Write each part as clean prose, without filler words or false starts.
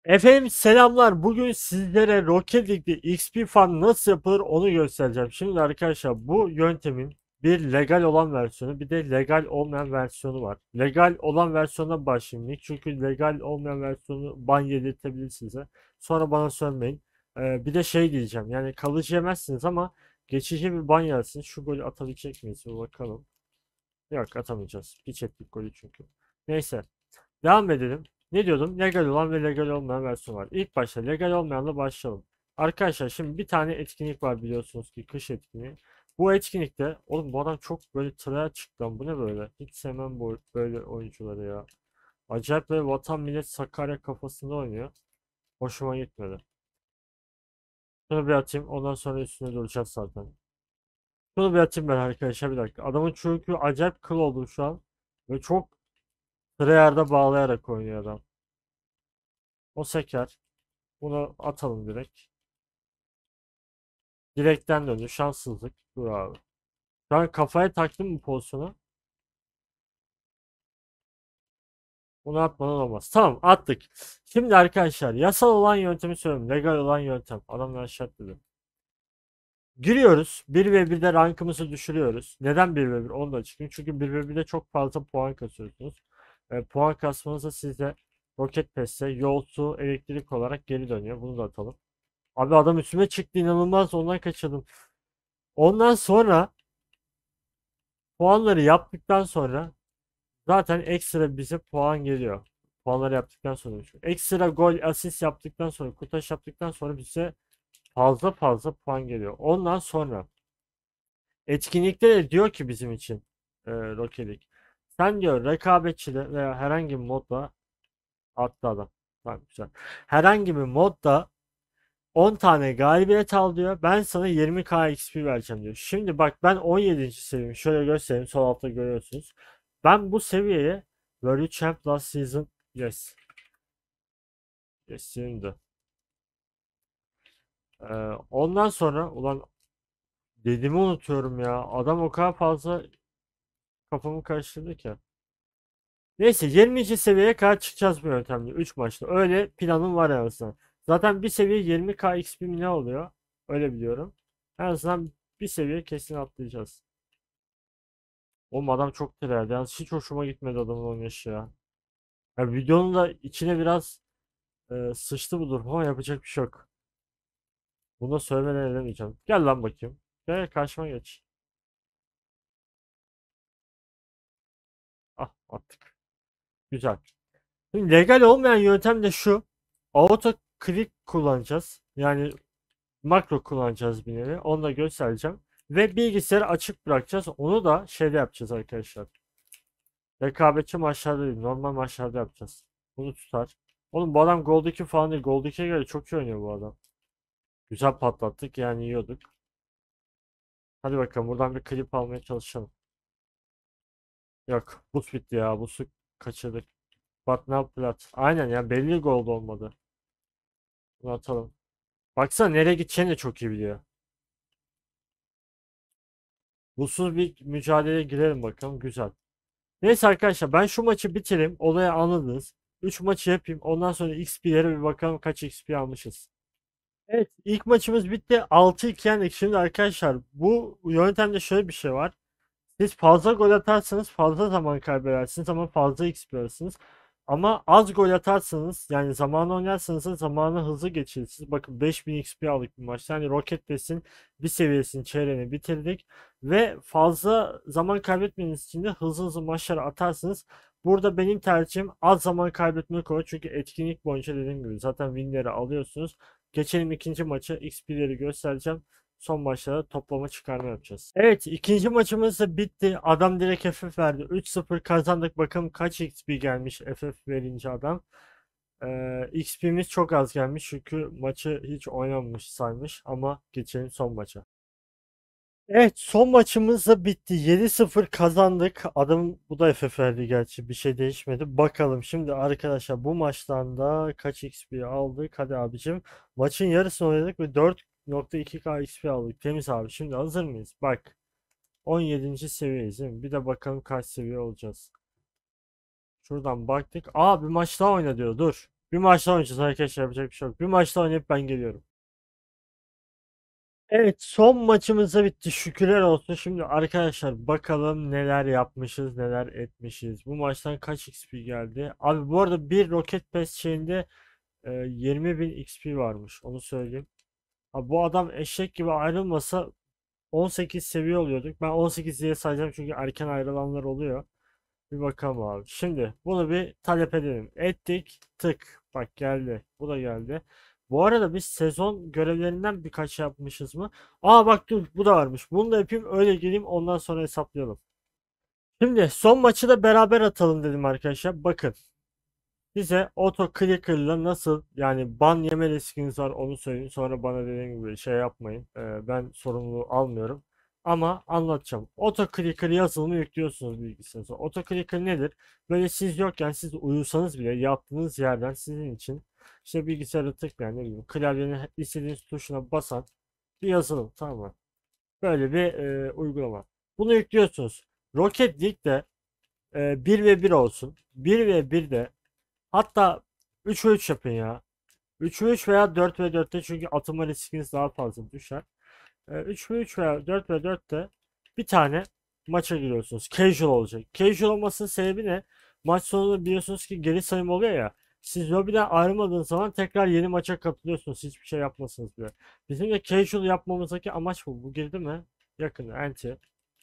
Efendim selamlar. Bugün sizlere Rocket League'de XP farm nasıl yapılır onu göstereceğim. Şimdi arkadaşlar bu yöntemin bir legal olan versiyonu bir de legal olmayan versiyonu var. Legal olan versiyona başlayayım ilk. Çünkü legal olmayan versiyonu ban yedirtebilir size. Sonra bana söylemeyin. Bir de şey diyeceğim. Yani kalıcı yemezsiniz ama geçici bir ban yersiniz. Şu golü atabilecek miyiz? Bir bakalım. Yok atamayacağız. Hiç ettik golü çünkü. Neyse. Devam edelim. Ne diyordum? Legal olan ve legal olmayan versiyon var. İlk başta legal olmayanla başlayalım. Arkadaşlar şimdi bir tane etkinlik var biliyorsunuz ki kış etkinliği. Bu etkinlikte oğlum bu adam çok böyle tryhard çıktı lan. Bu ne böyle? Hiç sevmem bu böyle oyuncuları ya. Acayip böyle vatan millet Sakarya kafasında oynuyor. Hoşuma gitmedi. Şunu bir atayım ondan sonra üstüne duracağız zaten. Şunu bir atayım ben arkadaşlar bir dakika. Adamın çünkü acayip kıl oldu şu an. Ve çok tryhard'a bağlayarak oynuyor adam. O seker. Bunu atalım direkt. Direkten döndü. Şanssızlık. Dur abi. Şu an kafaya taktım bu pozisyonu. Bunu atmadan olmaz. Tamam attık. Şimdi arkadaşlar yasal olan yöntemi söylüyorum. Legal olan yöntem. Adamlar aşağı dedi. Giriyoruz. 1v1'de rankımızı düşürüyoruz. Neden 1v1? Onu da açıklayayım. Çünkü 1v1'de çok fazla puan kasıyorsunuz. Puan kasmanızda size Rocket Pass'e yol, su, elektrik olarak geri dönüyor. Bunu da atalım. Abi adam üstüme çıktı inanılmaz. Ondan kaçırdım. Ondan sonra puanları yaptıktan sonra zaten ekstra bize puan geliyor. Puanları yaptıktan sonra. Ekstra gol, asist yaptıktan sonra, kurtarış yaptıktan sonra bize fazla fazla puan geliyor. Ondan sonra etkinlikte de diyor ki bizim için Rocket League. Sen diyor rekabetçide veya herhangi bir modda attı adam. Tamam güzel. Herhangi bir modda 10 tane galibiyet al diyor. Ben sana 20k XP vereceğim diyor. Şimdi bak ben 17. seviyeyim. Şöyle göstereyim. Sol altta görüyorsunuz. Ben bu seviyeye Were you champ last season? Yes. Yes şimdi. Ondan sonra ulan dediğimi unutuyorum ya. Adam o kadar fazla kafamı karıştırdı ki. Neyse 20. seviyeye kadar çıkacağız bu yöntemle 3 maçta. Öyle planım var en azından. Zaten bir seviye 20k XP mi ne oluyor? Öyle biliyorum. En azından bir seviye kesin atlayacağız. Oğlum adam çok tryhard. Yalnız hiç hoşuma gitmedi adamın oynayışı ya. Ya videonun da içine biraz sıçtı bu durum ama yapacak bir şey yok. Bunu da söylemeden edemeyeceğim. Gel lan bakayım. Gel karşıma geç. Ah attık. Güzel. Şimdi legal olmayan yöntem de şu. Auto click kullanacağız. Yani makro kullanacağız bir nevi. Onu da göstereceğim. Ve bilgisayarı açık bırakacağız. Onu da şeyde yapacağız arkadaşlar. Rekabetçi maçlarda değil. Normal maçlarda yapacağız. Bunu tutar. Oğlum bu adam Gold 2 falan değil. Gold 2'ye göre çok iyi oynuyor bu adam. Güzel patlattık yani yiyorduk. Hadi bakalım buradan bir klip almaya çalışalım. Yok boost bitti ya. Boost'u kaçırdık. But now plat. Aynen ya belli gold olmadı. Bunu atalım. Baksana nereye gideceğini de çok iyi biliyor. Busuz bir mücadeleye girelim bakalım. Güzel. Neyse arkadaşlar ben şu maçı bitireyim. Olayı anladınız. 3 maçı yapayım. Ondan sonra XP'lere bir bakalım kaç XP almışız. Evet ilk maçımız bitti. 6-2 yendik. Şimdi arkadaşlar bu yöntemde şöyle bir şey var. Siz fazla gol atarsanız fazla zaman kaybedersiniz ama fazla XP alırsınız. Ama az gol atarsanız yani zamanı oynarsanız da zamanı hızlı geçirirsiniz. Bakın 5000 XP aldık bir maçta. Yani Rocket Pass'in bir seviyesini çeyreğini bitirdik. Ve fazla zaman kaybetmeniz için de hızlı hızlı maçlar atarsınız. Burada benim tercihim az zaman kaybetmek olur. Çünkü etkinlik boyunca dediğim gibi zaten winleri alıyorsunuz. Geçelim ikinci maça. XP'leri göstereceğim. Son maçlarda toplama çıkarma yapacağız. Evet ikinci maçımız da bitti. Adam direkt FF verdi. 3-0 kazandık. Bakalım kaç XP gelmiş FF verince adam. XP'miz çok az gelmiş çünkü maçı hiç oynamamış saymış. Ama geçelim son maça. Evet son maçımız da bitti. 7-0 kazandık. Adam bu da FF verdi gerçi. Bir şey değişmedi. Bakalım şimdi arkadaşlar bu maçtan da kaç XP aldık? Hadi abicim. Maçın yarısını oynadık ve 4.2k XP aldık. Temiz abi. Şimdi hazır mıyız? Bak. 17. seviyeyiz değil mi? Bir de bakalım kaç seviye olacağız. Şuradan baktık. Aa bir maç daha oyna diyor. Dur. Bir maçta oynayacağız arkadaşlar, yapacak bir şey yok. Bir maçta oynayıp ben geliyorum. Evet, son maçımız da bitti. Şükürler olsun. Şimdi arkadaşlar bakalım neler yapmışız, neler etmişiz. Bu maçtan kaç XP geldi? Abi bu arada bir Rocket Pass şeyinde 20.000 XP varmış. Onu söyleyeyim. Abi bu adam eşek gibi ayrılmasa 18 seviye oluyorduk. Ben 18 diye sayacağım çünkü erken ayrılanlar oluyor. Bir bakalım abi. Şimdi bunu bir talep edelim. Ettik. Tık. Bak geldi. Bu da geldi. Bu arada biz sezon görevlerinden birkaç yapmışız mı? Aa bak dur, bu da varmış. Bunu da yapayım, öyle geleyim, ondan sonra hesaplayalım. Şimdi son maçı da beraber atalım dedim arkadaşlar. Bakın. Size auto clicker'la nasıl, yani ban yeme riskiniz var onu söyleyeyim. Sonra bana dediğim gibi şey yapmayın. Ben sorumluluğu almıyorum. Ama anlatacağım. Auto clicker yazılımı yüklüyorsunuz bilgisayarınıza. Auto clicker nedir? Böyle siz yokken, siz uyusanız bile yattığınız yerden sizin için işte bilgisayarı tıklayan, ne bileyim, klavyenin istediğiniz tuşuna basan bir yazılım, tamam mı? Böyle bir uygulama. Bunu yüklüyorsunuz. Rocket League'de 1 ve 1 olsun. 1 ve 1'de, hatta 3 ve 3 yapın ya. 3 ve 3 veya 4 ve 4'te, çünkü atılma riskiniz daha fazla düşer. 3 ve 3 veya 4 ve 4'te bir tane maça giriyorsunuz. Casual olacak. Casual olmasının sebebi ne? Maç sonunda biliyorsunuz ki geri sayım oluyor ya. Siz lobiden ayrılmadığınız zaman tekrar yeni maça katılıyorsunuz. Hiçbir şey yapmasınız bile. Bizim de casual yapmamızdaki amaç bu. Bu girdi mi? Yakın. Anti.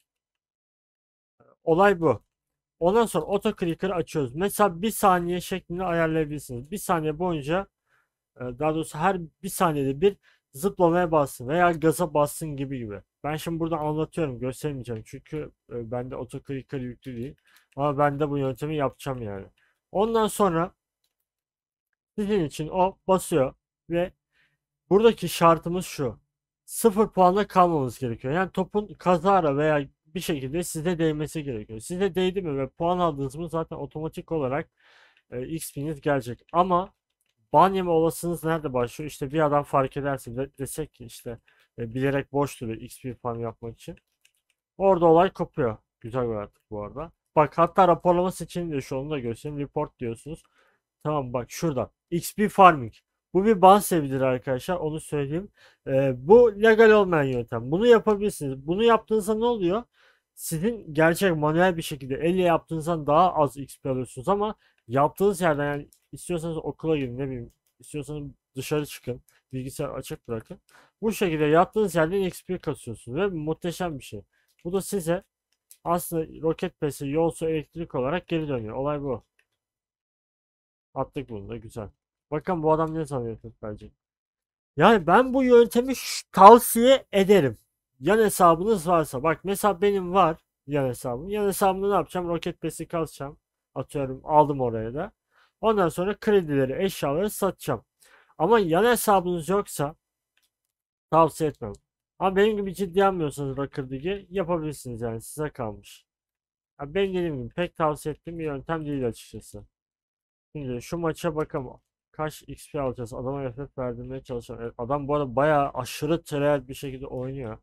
Olay bu. Ondan sonra auto clicker'ı açıyoruz. Mesela bir saniye şeklinde ayarlayabilirsiniz. Bir saniye boyunca, daha doğrusu her bir saniyede bir zıplamaya bassın veya gaza bassın gibi gibi. Ben şimdi burada anlatıyorum, göstermeyeceğim çünkü bende autoclicker yüklü değil. Ama ben de bu yöntemi yapacağım yani. Ondan sonra sizin için o basıyor ve buradaki şartımız şu: sıfır puanda kalmamız gerekiyor. Yani topun kazara veya bir şekilde size değmesi gerekiyor. Size değdi mi ve puan aldınız mı zaten otomatik olarak XP'niz gelecek. Ama ban yeme olasılığınız nerede başlıyor? İşte bir adam fark ederse desek ki işte bilerek boş duruyor XP farm yapmak için. Orada olay kopuyor. Güzel bir artık bu arada. Bak hatta raporlama seçeneği de şu, onu da göstereyim. Report diyorsunuz. Tamam bak şurada. XP farming. Bu bir ban sebebidir arkadaşlar. Onu söyleyeyim. Bu legal olmayan yöntem. Bunu yapabilirsiniz. Bunu yaptığınızda ne oluyor? Sizin gerçek manuel bir şekilde elle yaptığınızdan daha az XP alıyorsunuz ama yaptığınız yerden, yani istiyorsanız okula gidin, ne bileyim, istiyorsanız dışarı çıkın, bilgisayar açık bırakın. Bu şekilde yaptığınız yerden XP kasıyorsunuz ve muhteşem bir şey. Bu da size aslında roket pesi, yol su, elektrik olarak geri dönüyor. Olay bu. Attık bunu da, güzel. Bakın bu adam ne sanıyor bence. Yani ben bu yöntemi tavsiye ederim. Yan hesabınız varsa. Bak mesela benim var yan hesabım. Yan hesabımda ne yapacağım? Roket pesi kasacağım. Atıyorum, aldım oraya da. Ondan sonra kredileri, eşyaları satacağım. Ama yan hesabınız yoksa tavsiye etmem. Ama benim gibi ciddi almıyorsanız Rocket League'i yapabilirsiniz, yani size kalmış. Ya benim dediğim gibi pek tavsiye ettiğim bir yöntem değil açıkçası. Şimdi şu maça bakalım. Kaç XP alacağız? Adama FF verdirmeye çalışalım. Evet, adam bu arada bayağı aşırı trel bir şekilde oynuyor.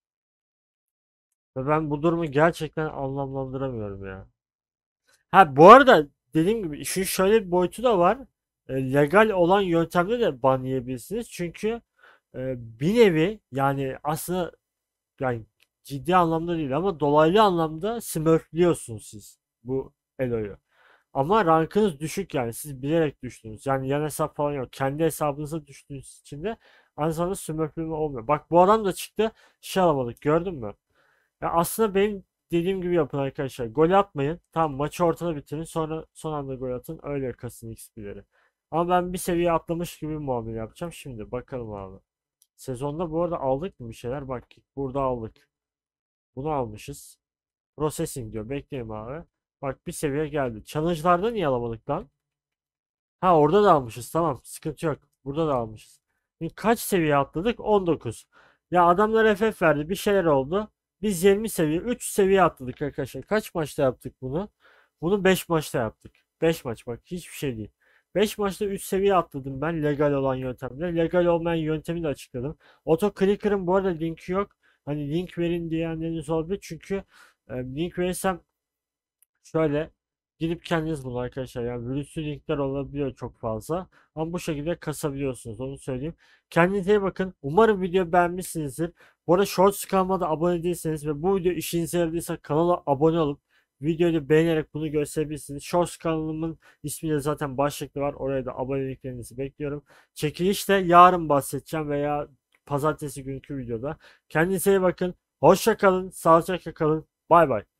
Ve ben bu durumu gerçekten anlamlandıramıyorum ya. Ha bu arada dediğim gibi işin şöyle bir boyutu da var. Legal olan yöntemde de ban yiyebilirsiniz. Çünkü bir nevi, yani aslında, yani ciddi anlamda değil ama dolaylı anlamda smurfliyorsunuz siz bu Elo'yu. Ama rankınız düşük, yani siz bilerek düştünüz. Yani yan hesap falan yok. Kendi hesabınıza düştüğünüz için de aynı zamanda smurfleme olmuyor. Bak bu adam da çıktı, şey alamadık, gördün mü? Ya aslında benim dediğim gibi yapın arkadaşlar. Gol atmayın. Tamam, maçı ortada bitirin. Sonra son anda gol atın. Öyle kasın XP'leri. Ama ben bir seviye atlamış gibi bir muamele yapacağım. Şimdi bakalım abi. Sezonda bu arada aldık mı bir şeyler? Bak burada aldık. Bunu almışız. Processing diyor. Bekleyelim abi. Bak bir seviye geldi. Challenge'larda niye alamadık lan? Ha orada da almışız. Tamam. Sıkıntı yok. Burada da almışız. Şimdi kaç seviye atladık? 19. Ya adamlar FF verdi. Bir şeyler oldu. Biz 20 seviye, 3 seviye atladık arkadaşlar. Kaç maçta yaptık bunu? Bunu 5 maçta yaptık. 5 maç, bak hiçbir şey değil. 5 maçta 3 seviye atladım ben legal olan yöntemle. Legal olmayan yöntemi de açıkladım. Auto Clicker'ın bu arada linki yok. Hani link verin diyenleriniz olabilir. Çünkü link verirsem şöyle, Gidip kendiniz bulun arkadaşlar. Yani virüslü linkler olabiliyor çok fazla. Ama bu şekilde kasabiliyorsunuz. Onu söyleyeyim. Kendinize iyi bakın. Umarım video beğenmişsinizdir. Bu arada Shorts kanalıma da abone değilseniz ve bu video işinize yaradıysa kanala abone olup videoyu beğenerek bunu gösterebilirsiniz. Shorts kanalımın ismiyle zaten başlıklı var. Oraya da aboneliklerinizi bekliyorum. Çekilişte yarın bahsedeceğim veya pazartesi günkü videoda. Kendinize iyi bakın. Hoşça kalın. Sağlıcakla kalın. Bay bay.